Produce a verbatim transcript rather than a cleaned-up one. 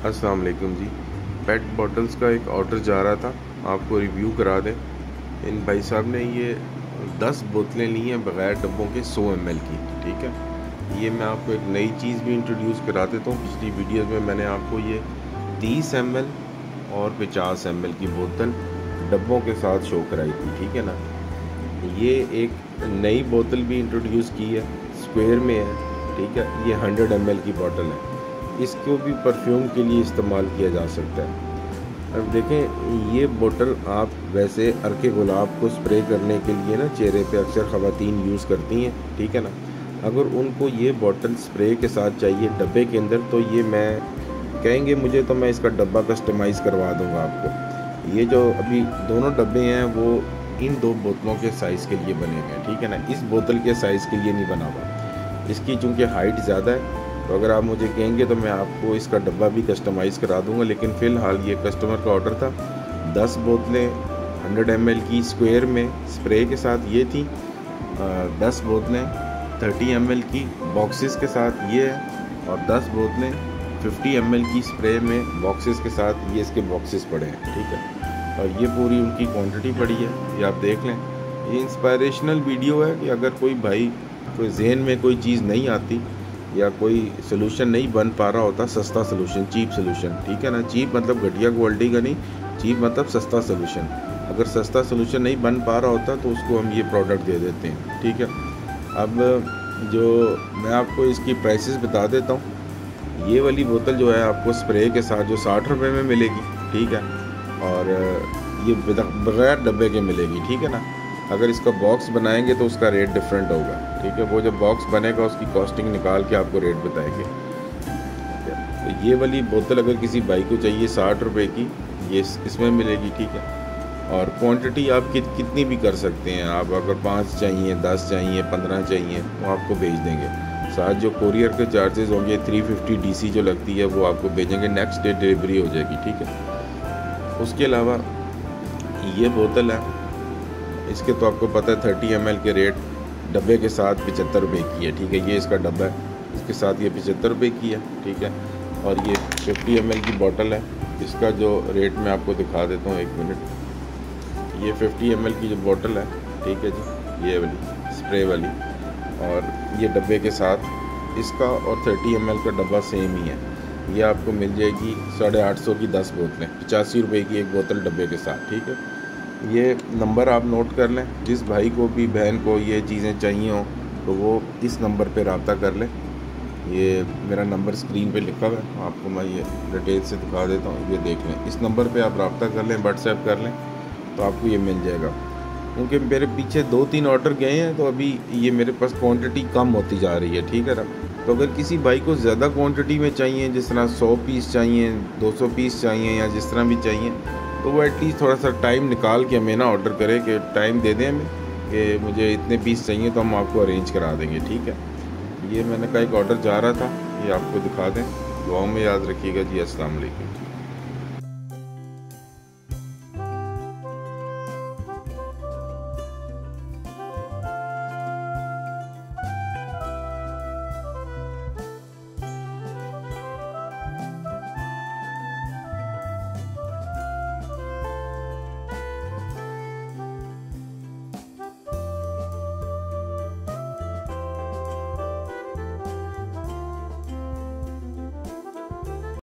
अस्सलाम वालेकुम जी। पेट बॉटल्स का एक ऑर्डर जा रहा था, आपको रिव्यू करा दें। इन भाई साहब ने ये दस बोतलें ली हैं बग़ैर डब्बों के सौ एम एल की। ठीक है, ये मैं आपको एक नई चीज़ भी इंट्रोड्यूस करा देता हूँ। पिछली वीडियोज़ में मैंने आपको ये तीस एम एल और पचास एम एल की बोतल डब्बों के साथ शो कराई थी। ठीक है ना, ये एक नई बोतल भी इंट्रोड्यूस की है, स्क्वायर में है। ठीक है, ये हंड्रेड एम एल की बोतल है। इसको भी परफ्यूम के लिए इस्तेमाल किया जा सकता है। अब देखें, ये बोतल आप वैसे अर्के गुलाब को स्प्रे करने के लिए ना चेहरे पे अक्सर ख़वातीन यूज़ करती हैं। ठीक है ना, अगर उनको ये बोतल स्प्रे के साथ चाहिए डब्बे के अंदर, तो ये मैं कहेंगे मुझे, तो मैं इसका डब्बा कस्टमाइज़ करवा दूँगा आपको। ये जो अभी दोनों डब्बे हैं वो इन दो बोतलों के साइज़ के लिए बने हुए हैं। ठीक है ना, इस बोतल के साइज़ के लिए नहीं बना हुआ। इसकी चूँकि हाइट ज़्यादा है, तो अगर आप मुझे कहेंगे तो मैं आपको इसका डब्बा भी कस्टमाइज़ करा दूंगा। लेकिन फ़िलहाल ये कस्टमर का ऑर्डर था। दस बोतलें हंड्रेड एम एल की स्क्वायर में स्प्रे के साथ ये थी, दस बोतलें थर्टी एम एल की बॉक्सेस के साथ ये है, और दस बोतलें फिफ्टी एम एल की स्प्रे में बॉक्सेस के साथ ये इसके बॉक्सेस पड़े हैं। ठीक है, और ये पूरी उनकी क्वांटिटी पड़ी है, ये आप देख लें। ये इंस्पायरेशनल वीडियो है कि अगर कोई भाई कोई जहन में कोई चीज़ नहीं आती या कोई सोल्यूशन नहीं बन पा रहा होता, सस्ता सोल्यूशन, चीप सोल्यूशन। ठीक है ना, चीप मतलब घटिया क्वालिटी का नहीं, चीप मतलब सस्ता सोल्यूशन। अगर सस्ता सोल्यूशन नहीं बन पा रहा होता तो उसको हम ये प्रोडक्ट दे देते हैं। ठीक है, अब जो मैं आपको इसकी प्राइसेस बता देता हूँ। ये वाली बोतल जो है आपको स्प्रे के साथ जो साठ रुपये में मिलेगी। ठीक है, और ये बग़ैर डब्बे के मिलेगी। ठीक है ना, अगर इसका बॉक्स बनाएंगे तो उसका रेट डिफरेंट होगा। ठीक है, वो जब बॉक्स बनेगा उसकी कॉस्टिंग निकाल के आपको रेट बताएंगे। तो ये वाली बोतल अगर किसी भाई को चाहिए साठ रुपए की, ये इसमें मिलेगी। ठीक है, और क्वांटिटी आप कि, कितनी भी कर सकते हैं। आप अगर पाँच चाहिए, दस चाहिए, पंद्रह चाहिए, तो आपको भेज देंगे। साथ जो कोरियर के चार्जेस होंगे थ्री फिफ्टी डी सी जो लगती है वो आपको भेजेंगे, नेक्स्ट डे डिलीवरी हो जाएगी। ठीक है, उसके अलावा ये बोतल है, इसके तो आपको पता है थर्टी एम एल के रेट डब्बे के साथ पचहत्तर रुपये की है। ठीक है, ये इसका डब्बा है, इसके साथ ये पचहत्तर रुपये की है। ठीक है, और ये फिफ्टी एम एल की बोतल है, इसका जो रेट मैं आपको दिखा देता हूँ, एक मिनट। ये फिफ्टी एम एल की जो बोतल है, ठीक है जी, ये वाली स्प्रे वाली, और ये डब्बे के साथ इसका और थर्टी एम एल का डब्बा सेम ही है। ये आपको मिल जाएगी साढ़े आठ सौ की दस बोतलें, पचासी रुपये की एक बोतल डब्बे के साथ। ठीक है, ये नंबर आप नोट कर लें। जिस भाई को भी बहन को ये चीज़ें चाहिए हो तो वो इस नंबर पे रब्ता कर लें। ये मेरा नंबर स्क्रीन पे लिखा हुआ है, आपको मैं ये डिटेल से दिखा देता हूँ, ये देख लें। इस नंबर पे आप रब्ता कर लें, व्हाट्सएप कर लें, तो आपको ये मिल जाएगा। क्योंकि मेरे पीछे दो तीन ऑर्डर गए हैं, तो अभी ये मेरे पास क्वान्टिटी कम होती जा रही है। ठीक है ना, तो अगर किसी भाई को ज़्यादा क्वान्टिटी में चाहिए, जिस तरह सौ पीस चाहिए, दो सौ पीस चाहिए, या जिस तरह भी चाहिए, तो वो एटलीस्ट थोड़ा सा टाइम निकाल के हमें ना ऑर्डर करें, कि टाइम दे दें हमें कि मुझे इतने पीस चाहिए, तो हम आपको अरेंज करा देंगे। ठीक है, ये मैंने कहा एक ऑर्डर जा रहा था, ये आपको दिखा दें। दुआओं में याद रखिएगा जी। अस्सलाम वालेकुम।